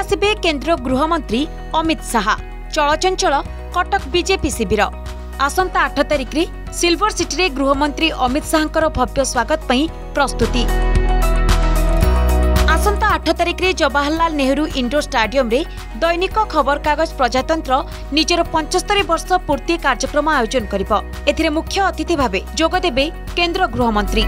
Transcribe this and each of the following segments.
आसबे केन्द्र गृहमंत्री अमित शाह चलचंचल कटक बीजेपी शिविर आसंता 8 तारिख रे सिल्वर सिटी रे गृहमंत्री अमित शाहकर भव्य स्वागत पई प्रस्तुति। आसंता 8 तारिख रे जवाहरलाल नेहरू इंडोर स्टाडियम रे दैनिक खबर कागज प्रजातंत्र निजर 75 वर्ष पूर्ति कार्यक्रम आयोजन करिबो। एथिरे मुख्य अतिथि भाबे जोगदेबे केन्द्र गृहमंत्री।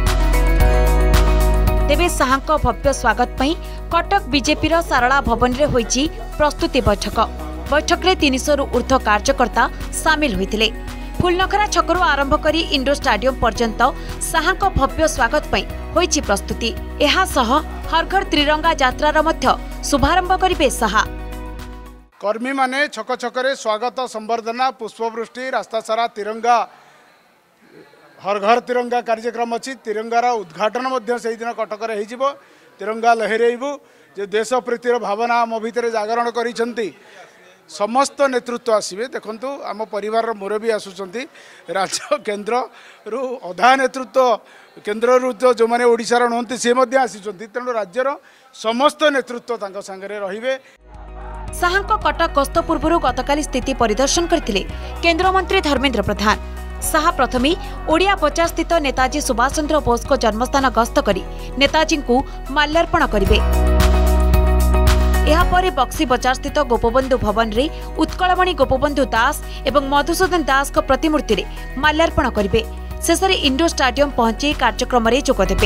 तेबे शाहक भव्य स्वागत पई कटक बीजेपी सारला भवन रे होईची प्रस्तुति बैठक। बैठक रे 300 रु ऊर्ध्व कार्यकर्ता सामिल होइथिले। फुलनखरा छकरू आरंभ करी इंडोर स्टाडियम पर्यंत शाहक भव्य स्वागत पई होईची प्रस्तुति। एहा सह हर घर त्रिरंगा यात्रार मध्य शुभारंभ करिबे शाह। कर्मी माने छक छकरे स्वागत संबर्धना पुष्पवृष्टि रास्ता सारा तिरंगा हर घर तिरंगा कार्यक्रम अच्छी। तिरंगार उद्घाटन से दिन कटक तिरंगा लहरेबू जो देश प्रीतिर भावना आम भितर जागरण कर समस्त नेतृत्व आसवे। देखु आम परिवार मुरबी आसुंच राज्य केन्द्र रु अधा नेतृत्व केन्द्र रु जो मैंने ओडिशार नुहति सी आसी तेणु राज्यर समस्त नेतृत्व सांगे रहिबे। शाहक कटक गस्त पूर्व गतकाली स्थिति परिदर्शन करथिले केन्द्रमंत्री धर्मेन्द्र प्रधान। शाह प्रथमे ओडिया बजार स्थित नेताजी सुभाष चंद्र बोस को जन्मस्थान गस्त करी नेताजी को माल्यार्पण करिवे। एहा परे बक्सी बजार स्थित गोपबंधु भवन रे उत्कलमणि गोपबंधु दास एवं मधुसूदन दास को प्रतिमूर्ति रे माल्यार्पण करिवे। शेषरे इंडोर स्टाडियम पहुंची कार्यक्रम रे जोगदेबे।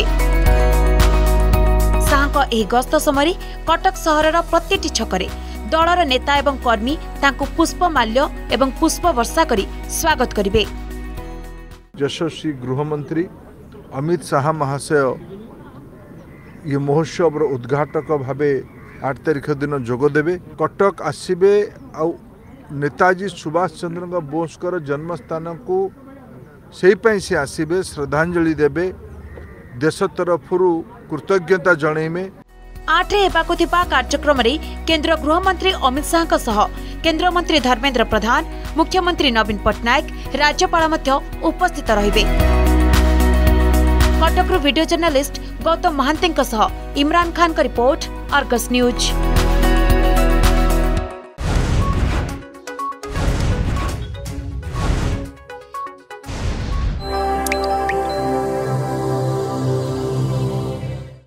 शाहक एही गस्त समय कटक सहरर प्रतिटी छकरे दलर नेता एवं कर्मी तांको पुष्पमाल्य एवं पुष्प वर्षा करी स्वागत करिवे। यशस्वी गृहमंत्री अमित शाह महाशय ये महोत्सव उद्घाटक भावे 8 तारिख दिन जोगदेवे। कटक आसबे आ नेताजी सुभाष चंद्र बोसकर जन्मस्थान को से आसबे श्रद्धांजलि देवे देश तरफ कृतज्ञता जणैमे। 8 हेबाकु थिबा कार्यक्रम रे केन्द्र गृहमंत्री अमित शाह सह केन्द्र मंत्री धर्मेन्द्र प्रधान मुख्यमंत्री नवीन पट्टनायक राज्यपाल मध्य उपस्थित रहिबे। कटक वीडियो जर्नलिस्ट गौतम महांती सह इमरान खान का रिपोर्ट, आर्गस न्यूज।